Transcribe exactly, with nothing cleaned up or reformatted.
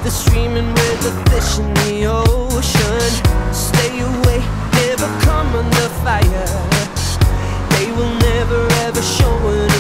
the stream and we're the fish in the ocean. Stay away, never come under fire. They will never ever show an